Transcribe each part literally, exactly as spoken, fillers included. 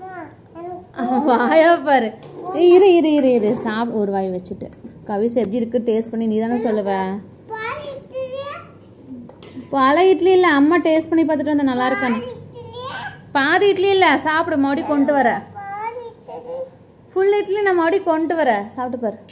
வாயா பாரு. இரு இரு இரு இரு சாப்பிட ஒரு வாய் வச்சுட்டு கவிஸ் எப்படி இருக்கு டேஸ்ட் பண்ணி நீ தானே சொல்லுவ. பல இட்லி இல்லை, அம்மா டேஸ்ட் பண்ணி பார்த்துட்டு வந்தேன் நல்லா இருக்கானு. பாதி இட்லி இல்லை, சாப்பிடு மறுபடியும் கொண்டு வர. ஃபுல் இட்லி நான் மறுபடியும் கொண்டு வர, சாப்பிட்டு பாரு.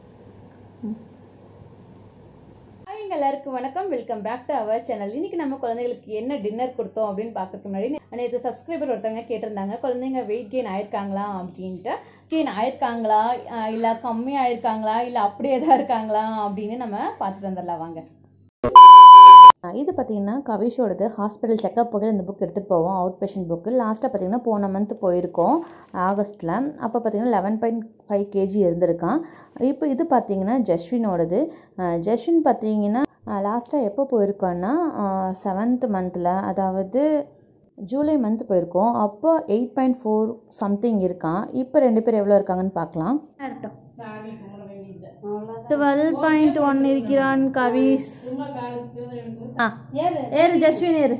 எல்லாருக்கும் வணக்கம், welcome back to our channel. இன்னைக்கு நம்ம குழந்தைகளுக்கு என்ன டின்னர் கொடுத்தோம் அப்படின்னு பார்க்கறதுக்கு முன்னாடி நேற்று சப்ஸ்கிரைபர் ஒருத்தவங்க கேட்டிருந்தாங்க, குழந்தைங்க வெயிட் கெயின் ஆயிருக்காங்களா அப்படின்ட்டு. கெயின் ஆயிருக்காங்களா இல்லை கம்மி ஆயிருக்காங்களா இல்லை அப்படியே தான் இருக்காங்களா அப்படின்னு நம்ம பார்த்துட்டு வந்துடலாம் வாங்க. இது பார்த்தீங்கன்னா கவிஷோடது ஹாஸ்பிட்டல் செக்அப் போக இந்த புக் எடுத்துகிட்டு போவோம், அவுட் பேஷண்ட் புக்கு. லாஸ்ட்டாக பார்த்தீங்கன்னா போன மந்த் போயிருக்கோம் ஆகஸ்ட்டில். அப்போ பார்த்தீங்கன்னா லெவன் பாயிண்ட் ஃபைவ் கேஜி இருந்திருக்கான். இப்போ இது பார்த்தீங்கன்னா ஜஸ்வினோடது. ஜஸ்வின் பார்த்தீங்கன்னா லாஸ்ட்டாக எப்போ போயிருக்கோன்னா செவன்த் மந்தில், அதாவது ஜூலை மந்த் போயிருக்கோம். அப்போ எயிட் பாயிண்ட் ஃபோர் சம்திங் இருக்கான். இப்போ ரெண்டு பேர் எவ்வளோ இருக்காங்கன்னு பார்க்கலாம். டுவெல் பாயிண்ட் ஒன் இருக்கிறான் கவிஷ். ஏறு ஜஸ்வின் ஏறு.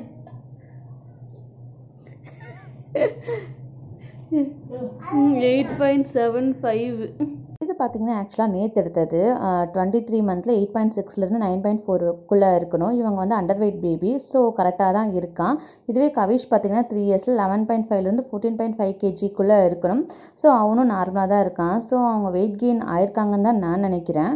Eight point seven five. இது பார்த்தீங்கன்னா ஆக்சுவலாக நேற்று எடுத்தது. டுவெண்ட்டி த்ரீ மந்த்தில் எயிட் பாயிண்ட் சிக்ஸ்லேருந்து நைன் பாயிண்ட் ஃபோருக்குள்ளே இருக்கணும். இவங்க வந்து அண்டர் வெயிட் பேபி, ஸோ கரெக்டாக தான் இருக்கான். இதுவே கவிஷ் பார்த்தீங்கன்னா த்ரீ இயர்ஸில் லெவன் பாயிண்ட் ஃபைவ்லேருந்து ஃபோர்டீன் பாயிண்ட் ஃபைவ் கேஜிக்குள்ளே இருக்கணும். ஸோ அவனும் நார்மலாக தான் இருக்கான். ஸோ அவங்க வெயிட் கெயின் ஆயிருக்காங்கன்னு தான் நான் நினைக்கிறேன்.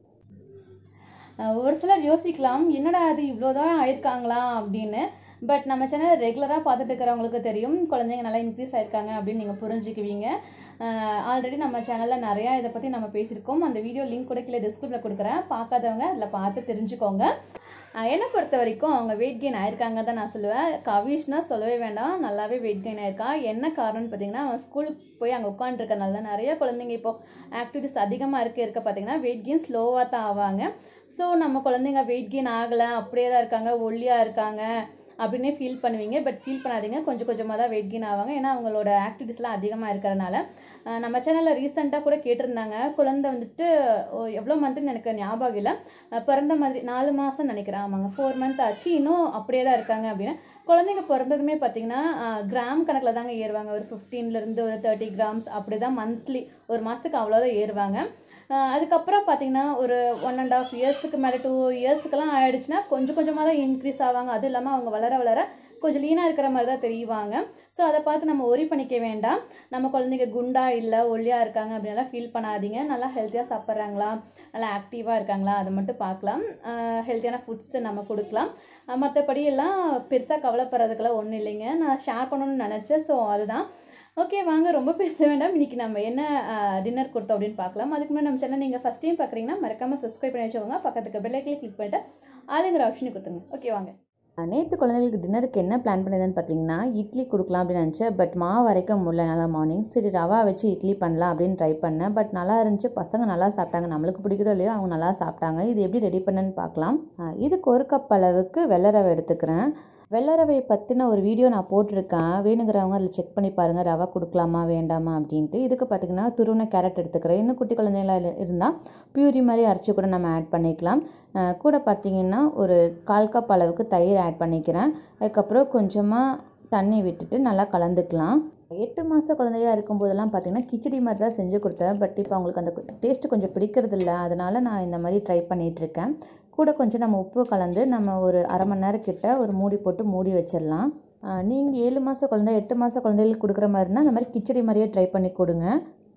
ஒரு சிலர் யோசிக்கலாம், என்னடா அது இவ்வளோதான் ஆயிருக்காங்களா அப்படின்னு. பட் நம்ம சேனல் ரெகுலராக பார்த்துட்டு இருக்கிறவங்களுக்கு தெரியும் குழந்தைங்க நல்லா இன்க்ரீஸ் ஆயிருக்காங்க அப்படின்னு நீங்கள் புரிஞ்சுக்குவீங்க. ஆல்ரெடி நம்ம சேனலில் நிறையா இதை பற்றி நம்ம பேசியிருக்கோம். அந்த வீடியோ லிங்க் கூட கீழே டிஸ்கிரிப்ஷனில் கொடுக்குறேன், பார்க்காதவங்க அதில் பார்த்து தெரிஞ்சுக்கோங்க. என்னை பொறுத்த வரைக்கும் அவங்க வெயிட் கெயின் ஆயிருக்காங்க தான் நான் சொல்லுவேன். கவிஷ்னா சொல்லவே வேண்டாம், நல்லாவே வெயிட் கெயின் ஆயிருக்கா. என்ன காரணம்னு பார்த்தீங்கன்னா அவன் ஸ்கூலுக்கு போய் அங்கே உட்காந்துருக்கனால தான். நிறைய குழந்தைங்க இப்போது ஆக்டிவிட்டிஸ் அதிகமாக இருக்க இருக்க பார்த்தீங்கன்னா வெயிட் கெயின் ஸ்லோவாக தான் ஆவாங்க. ஸோ நம்ம குழந்தைங்க வெயிட் கெயின் ஆகலை, அப்படியே தான் இருக்காங்க, ஒல்லியாக இருக்காங்க அப்படின்னே ஃபீல் பண்ணுவீங்க. பட் ஃபீல் பண்ணாதீங்க, கொஞ்சம் கொஞ்சமாக தான் வெயிட் கெயின் ஆவாங்க. ஏன்னா அவங்களோட ஆக்டிவிட்டிஸ்லாம் அதிகமாக இருக்கிறனால. நம்ம சேனலில் ரீசெண்டாக கூட கேட்டிருந்தாங்க, குழந்தை வந்துட்டு எவ்வளோ மந்த்துன்னு எனக்கு ஞாபகம் இல்லை, பிறந்த மாதிரி நாலு மாதம் நினைக்கிறேன். ஆமாங்க, ஃபோர் மந்த் ஆச்சு, இன்னும் அப்படியே தான் இருக்காங்க அப்படின்னு. குழந்தைங்க பிறந்ததுமே பார்த்தீங்கன்னா கிராம் கணக்கில் தாங்க ஏறுவாங்க. ஒரு ஃபிஃப்டீன்லேருந்து ஒரு தேர்ட்டி கிராம்ஸ் அப்படி தான் மந்த்லி, ஒரு மாதத்துக்கு அவ்வளோதான் ஏறுவாங்க. அதுக்கப்புறம் பார்த்தீங்கன்னா ஒரு ஒன் அண்ட் ஆஃப் இயர்ஸுக்கு மேலே டூ இயர்ஸுக்கெல்லாம் ஆகிடுச்சுன்னா கொஞ்சம் கொஞ்சமாக தான் இன்க்ரீஸ் ஆவாங்க. அதுவும் இல்லாமல் அவங்க வளர வளர கொஞ்சம் லீனாக இருக்கிற மாதிரி தான் தெரியுவாங்க. ஸோ அதை பார்த்து நம்ம ஒரி பண்ணிக்க வேண்டாம். நம்ம குழந்தைங்க குண்டா இல்லை ஒல்லியாக இருக்காங்க அப்படின்லாம் ஃபீல் பண்ணாதீங்க. நல்லா ஹெல்த்தியாக சாப்பிட்றாங்களா, நல்லா ஆக்டிவாக இருக்காங்களா, அதை மட்டும் பார்க்கலாம். ஹெல்த்தியான ஃபுட்ஸை நம்ம கொடுக்கலாம். மற்றபடி எல்லாம் பெருசாக கவலைப்படுறதுக்கெல்லாம் ஒன்றும் இல்லைங்க. நான் ஷேர் பண்ணணும்னு நினச்சேன், ஸோ அதுதான். ஓகே வாங்க, ரொம்ப பேச வேண்டாம். இன்றைக்கி நம்ம என்ன டின்னர் கொடுத்தோம் அப்படின்னு பார்க்கலாம். அதுக்கு முன்னாடி நம்ம சேனல் நீங்கள் ஃபஸ்ட் டைம் பார்க்குறீங்கன்னா மறக்காமல் சப்ஸ்கிரைப் பண்ணி வச்சுக்கோங்க. பக்கத்துக்கு பெல் ஐக்கனை கிளிக் பண்ணிட்டு ஆளுங்கிற ஆப்ஷனை கொடுத்துங்க. ஓகே வாங்க. நேற்று குழந்தைங்களுக்கு டின்னருக்கு என்ன பிளான் பண்ணியதுன்னு பார்த்தீங்கன்னா இட்லி கொடுக்கலாம் அப்படின்னு நினச்சேன். பட் மாவு வரைக்கும் முடியல நல்லா மார்னிங். சரி ரவா வச்சு இட்லி பண்ணலாம் அப்படின்னு ட்ரை பண்ணேன். பட் நல்லா இருந்துச்சு, பசங்க நல்லா சாப்பிட்டாங்க. நம்மளுக்கு பிடிக்குதோ இல்லையோ அவங்க நல்லா சாப்பிட்டாங்க. இது எப்படி ரெடி பண்ணேன்னு பார்க்கலாம். இதுக்கு ஒரு கப் அளவுக்கு வெள்ளை ரவை எடுத்துக்கிறேன். வெள்ளை ரவையை பற்றின ஒரு வீடியோ நான் போட்டிருக்கேன், வேணுங்கிறவங்க அதில் செக் பண்ணி பாருங்கள், ரவை கொடுக்கலாமா வேண்டாமா அப்படின்ட்டு. இதுக்கு பார்த்திங்கன்னா துருவன கேரட் எடுத்துக்கிறேன். இன்னும் குட்டி குழந்தைங்களா இருந்தால் பியூரி மாதிரி அரைச்சி கூட நம்ம ஆட் பண்ணிக்கலாம். கூட பார்த்திங்கன்னா ஒரு கால் கப் அளவுக்கு தயிர் ஆட் பண்ணிக்கிறேன். அதுக்கப்புறம் கொஞ்சமாக தண்ணி விட்டுட்டு நல்லா கலந்துக்கலாம். எட்டு மாத குழந்தையாக இருக்கும்போதெல்லாம் பார்த்திங்கன்னா கிச்சடி மாதிரி தான் செஞ்சு கொடுத்தேன். பட் இப்போ அவங்களுக்கு அந்த டேஸ்ட்டு கொஞ்சம் பிடிக்கிறதில்ல, அதனால் நான் இந்த மாதிரி ட்ரை பண்ணிகிட்ருக்கேன். கூட கொஞ்சம் நம்ம உப்பு கலந்து நம்ம ஒரு அரை மணி நேரம் கிட்ட ஒரு மூடி போட்டு மூடி வச்சிடலாம். நீங்கள் ஏழு மாத குழந்தை எட்டு மாத குழந்தைகளுக்கு கொடுக்குற மாதிரினா அந்த மாதிரி கிச்சடி மாதிரியே ட்ரை பண்ணி கொடுங்க.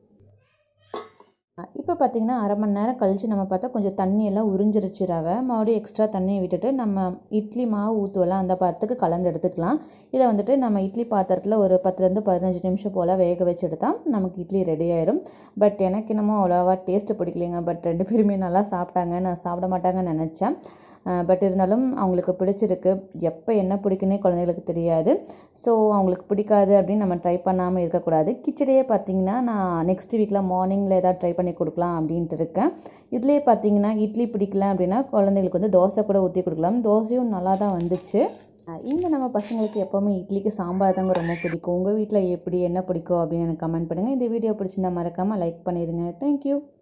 இப்போ பார்த்திங்கன்னா அரை மணி நேரம் கழித்து நம்ம பார்த்தா கொஞ்சம் தண்ணியெல்லாம் உறிஞ்சிருச்சு ரவை. மறுபடியும் எக்ஸ்ட்ரா தண்ணியை விட்டுட்டு நம்ம இட்லி மாவு ஊற்றுவலாம் அந்த பாத்திரத்துக்கு கலந்து எடுத்துக்கலாம். இதை வந்துட்டு நம்ம இட்லி பாத்திரத்தில் ஒரு பத்துலேருந்து பதினஞ்சு நிமிஷம் போல் வேக வச்சு எடுத்தால் நமக்கு இட்லி ரெடி ஆயிரும். பட் எனக்கு என்னமோ அவ்வளோவா டேஸ்ட்டு பிடிக்கலைங்க. பட் ரெண்டு பேருமே நல்லா சாப்பிட்டாங்க, நான் சாப்பிட மாட்டாங்கன்னு நினச்சேன். பட் இருந்தாலும் அவங்களுக்கு பிடிச்சிருக்கு. எப்போ என்ன பிடிக்குன்னே குழந்தைங்களுக்கு தெரியாது. ஸோ அவங்களுக்கு பிடிக்காது அப்படின்னு நம்ம ட்ரை பண்ணாமல் இருக்கக்கூடாது. கிச்சடியே பார்த்திங்கன்னா நான் நெக்ஸ்ட் வீக்கில் மார்னிங்கில் ஏதாவது ட்ரை பண்ணி கொடுக்கலாம் அப்படின்ட்டு இருக்கேன். இதுலேயே பார்த்திங்கன்னா இட்லி பிடிக்கல அப்படின்னா குழந்தைங்களுக்கு வந்து தோசை கூட ஊற்றி கொடுக்கலாம். தோசையும் நல்லா தான் வந்துச்சு. இங்கே நம்ம பசங்களுக்கு எப்போவுமே இட்லிக்கு சாம்பார் தாங்க ரொம்ப பிடிக்கும். உங்கள் வீட்டில் எப்படி என்ன பிடிக்கும் அப்படின்னு எனக்கு கமெண்ட் பண்ணுங்கள். இந்த வீடியோ பிடிச்சிருந்தா மறக்காமல் லைக் பண்ணிடுங்க. தேங்க்யூ.